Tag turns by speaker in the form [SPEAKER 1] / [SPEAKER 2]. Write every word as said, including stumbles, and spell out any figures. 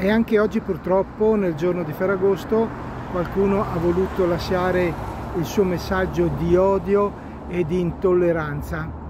[SPEAKER 1] E anche oggi purtroppo, nel giorno di Ferragosto, qualcuno ha voluto lasciare il suo messaggio di odio e di intolleranza.